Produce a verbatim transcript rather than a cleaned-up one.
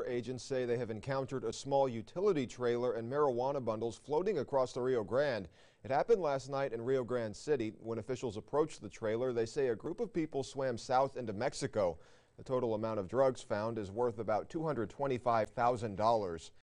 agents say they have encountered a small utility trailer and marijuana bundles floating across the Rio Grande. It happened last night in Rio Grande City. When officials approached the trailer, they say a group of people swam south into Mexico. The total amount of drugs found is worth about two hundred twenty-five thousand dollars.